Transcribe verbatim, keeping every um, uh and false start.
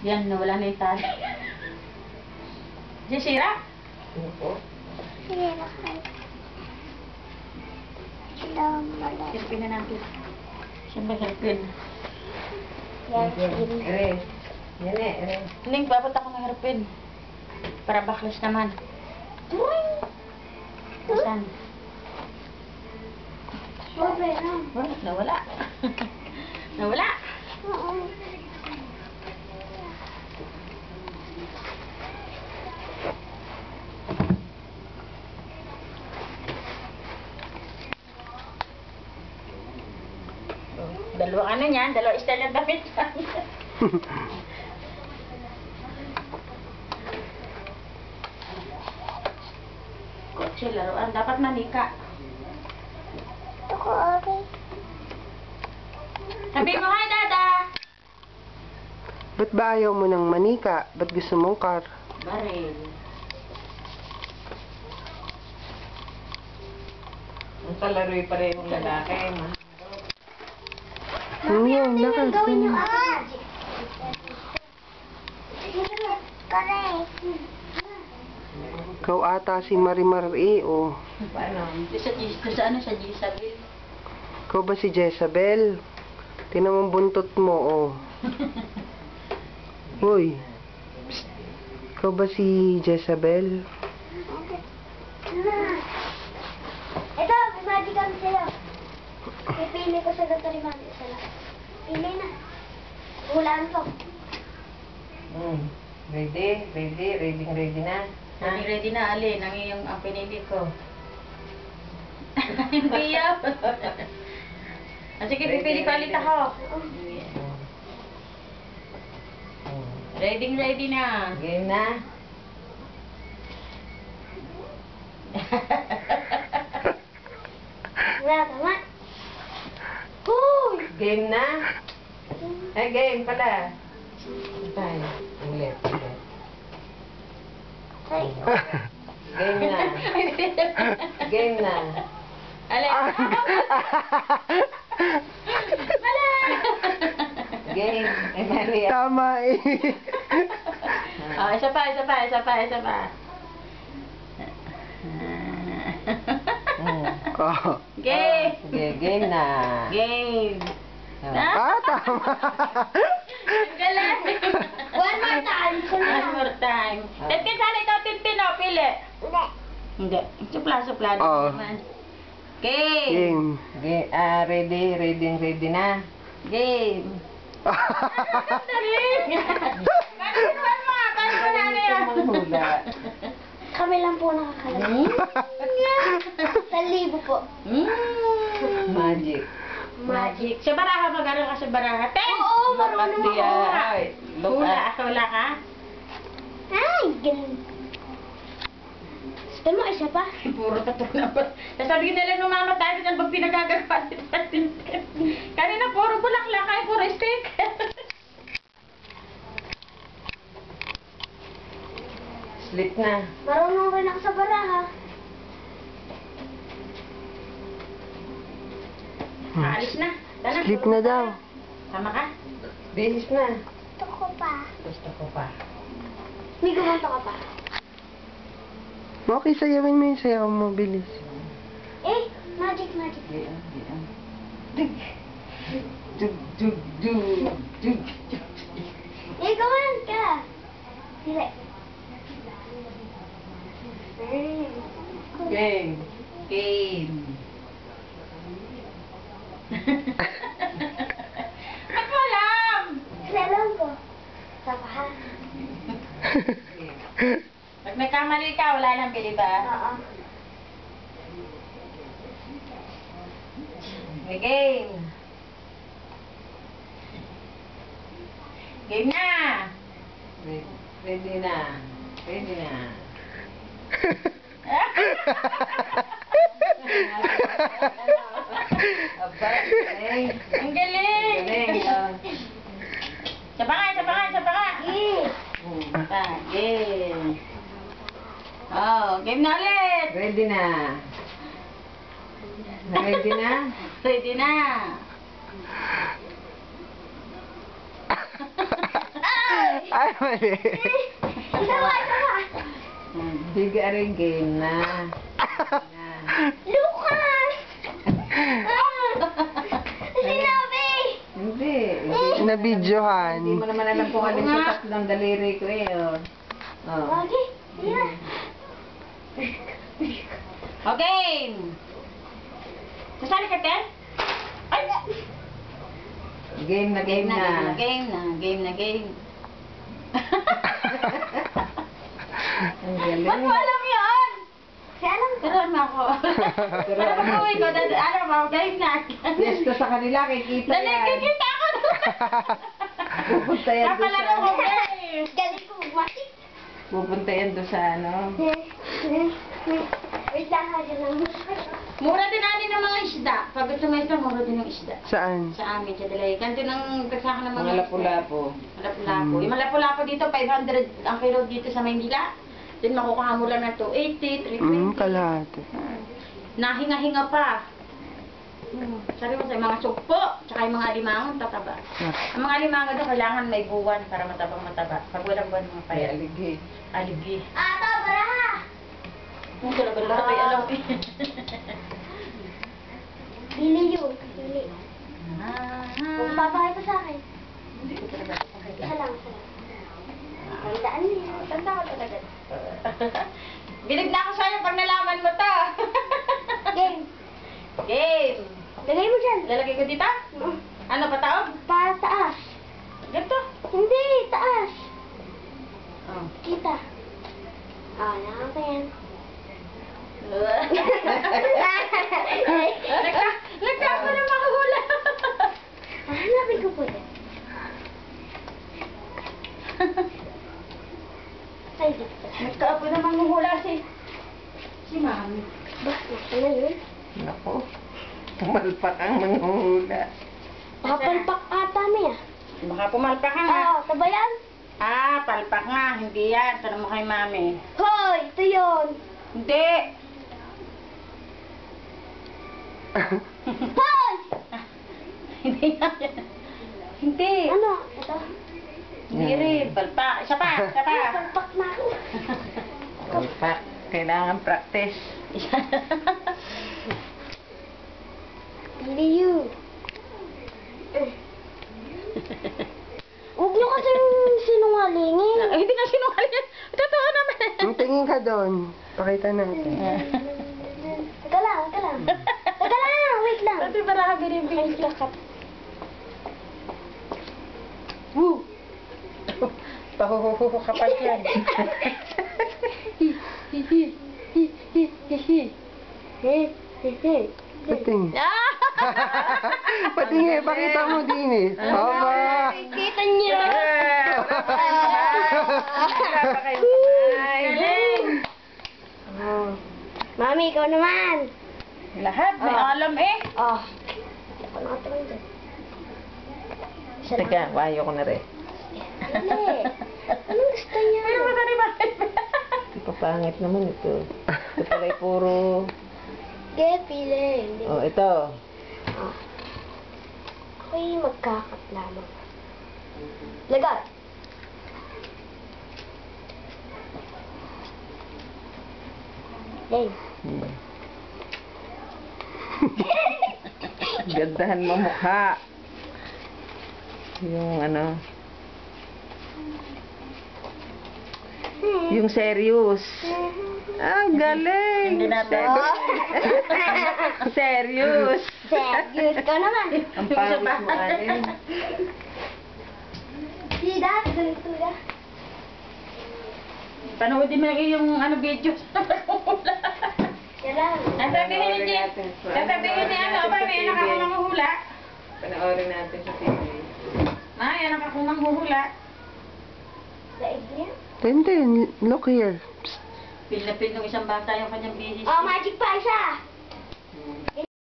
Yan, nawala na yung tali. Diyan, sira? Opo. Sira ka. Salamat. Hirpin na natin. Siyempre, hirpin. Yan, Yan. sige. Ere. Yan eh, ere. Ling, babot ako ng hirpin. Para baklas naman. Saan? Sobe na. Oh, nawala. Nawala. Oo. Dalawa ano niyan? Dalawa style ng damit. Kotse, laruan. Dapat manika. Ako, okay. Sabi mo, hi, Dada! Ba't ba ayaw mo ng manika? Ba't gusto mong car? Baril. Ang kalaroy parehong lalaki. Ma. Ano yun? Tingnan, Lakas. gawin niyo agad. Correct. Ikaw ata si Marimar E, oh. Paano? Sa, sa, sa ano, sa Gisabel. Ikaw ba si Jezabel? Tingnan mo ang buntot mo, oh. Uy. Psst. Ikaw ba si Jezabel? Ito, may magic kami sa'yo. Pipili ko sa gato ni Mami isa lang. Pili na. Hulaan ko. Hmm. Ready? Ready? Ready? Ready na? Ha? Ready, ready na, Ali. Nang yung ang pinili ko. Hindi yun. Ah, sige, pipili ko ulit ako. Ready, ready na. Game na? Wala, tama. Hoy! Game na? Eh, game pala. Tayo. Ulit. Ulit. Ay, Game na. Game na. Ali. Wala. Game. Eh, Maria. Tama eh. Oh, isa pa, isa pa, isa pa, isa pa. Hmm. Oh. Game. Okay, game na. Game. Ah. Ah, tama. Galing. one more time. One more time. Tintin, sana ikaw, Tintin, oh, pili. Hindi. Hindi. Supla-supla Oh. naman. Game. Game. Game. Ah, ready? Ready? Ready na? Game. Dali. Kalimutan mo. Kalimutan na yan. Manghula. Kami lang po nakakalam. Sa libo po. Mm. Magic. Magic. Sa baraha, mag-aral ka sa baraha. Ten! Oo, marunong Look at the, ako. ah, ay, look Hula. at. Hula ka? Ay, galing. Gusto mo isa pa? Puro patuna pa. Sabi ko nila nung tayo dyan pag pinagagagawa natin. Kanina puro bulaklak ay puro steak. Sleep na. Marunong rin ako sa baraha. Aalis na. Tara, Sleep puro na ka. daw. Tama ka? Bihis na. Gusto ko pa. Gusto ko pa. May gumanto ka pa. Okay, sayawin mo yung sayaw mo, bilis. Eh, magic, magic. Diyan, diyan. Dig. Dug, dug, dug, dug. Eh, gumanto ka. Dili. Game. Game. Ako alam! Alam ko. Sabahan. Pag nagkamali ka, wala lang bili ba? Oo. May game. Game na! Ready, ready na. Ready na. Aba, galing. Ang galing! Galing. ah. Saba ka, saba ka, saba ka! Eh, Hmm. Pa, game. Oh, game na ulit! Ready na. Ready na? Ready na! ay! Ay, mali. Isa ba, isa ba? Bigay rin game na. Na. Lucas! Ah! Sinabi! Hindi. Nabidyohan. Hindi mo naman alam kung alin sa tatlong daliri ko eh. Oh. Oh. Okay, yeah. Okay. Sasali ka, Ted? Ay! Game na game na. Game na, game na, game. Ang galing. Ba't mo alam yun? Kaya lang, Turuan mo ako. Pero pag uwi ko, dad- ano mo, game na. Fiesta sa kanila, kikita Dali, yan. kikita ako doon. Pupunta yan doon Kapalaro ko, sa... guys. galing ko magmatik. Pupunta yan doon sa ano. Wait lang, hajin lang. Mura din natin ng mga isda. Pag gusto mo isda, mura din ng isda. Saan? Sa amin, sa Dalay. Kanto ng pagsakan ng mga Mga lapu-lapu. Lapu-lapu. Yung mga lapu-lapu dito, five hundred ang kilo dito sa Maynila. Then makukuha mo lang na two eighty, three twenty. Mm, kalahati. Nahinga-hinga pa. Hmm. Sabi mo sa mga sugpo, tsaka yung mga alimangon, tataba. Ang mga alimangon doon, kailangan may buwan para matabang mataba. Pag walang buwan, mga May payat. aligi. Aligi. Ata, baraha! Yung talaga lahat ay alam eh. Pili yun. Pili. Ah, Kung papakita sa akin. Hindi ko talaga. Isa lang, isa lang. Tandaan niyo. Tanda ko talaga. Bilib na ako sa'yo pag nalaman mo to. Game. Game. Lagay mo dyan. Lalagay ko dito? Ano, pataog? Pataas. Ganito. Hindi, taas. Oh. Kita. Ah, nakaka yan. Nagka, nagka ako na makahula. Hanapin ko po yan. Ay, dito. Nagka ako na manguhula si... Si Mami. Ba, nasa na yun? Nako. Malpak ang manghula. Papalpak ata niya. Baka pumalpak ka nga. Ah, sabayan? Ah, palpak nga. Hindi yan. Tanong mo kay Mami. Hoy, ito yun. Hindi. Hoy! Hindi yan. Hindi. Ano? Ito? Hindi rin. Palpak. Isa pa. Isa pa. Palpak na ako. Malpak. Kailangan practice. Pili you. Huwag niyo kasing sinungalingin. Ay, hindi na sinungaling. Totoo naman. Ang tingin ka doon. Pakita natin. Teka lang, teka lang. Teka lang, wait lang. Pati ba nakabiribig? Ay, kakat. Woo! Pahuhuhu ka pa yan. Pating. Ah! Patingin, pakita mo din eh. Aba! Kita niyo. Wala pa kayong kamay. Galing! Oh. Mami, ikaw naman. Lahat may Oh. alam eh. Oh. Ako nakatingin dyan. Isa lang. Teka, wayo ko na rin. Hindi. Anong gusto niya? Pero ba tani ba? Papangit naman ito. Ito pala ay puro... Sige, pili. Hindi. Oh, ito. Oh. Ako'y magkakat lamang. Lagay. Hey. Hmm. Gandahan mo mukha. Yung ano... Yung serious. Ah, galing. Hindi natin. Serious. Serious ka naman. Ang pangit mo, Alin. Si Dad, ganito ka. Panoodin mo yung iyong ano, video. Yan lang. Ang sabihin ni Jim, ang sabihin ni ano, ba, may anak ako manghuhula. Panoorin natin sa T V. Ma, may anak ako manghuhula. Daig niya. Tintin, look here. Psst. Pil na pil ng isang bata yung kanyang bihis. Oh, magic pa isa. Hmm.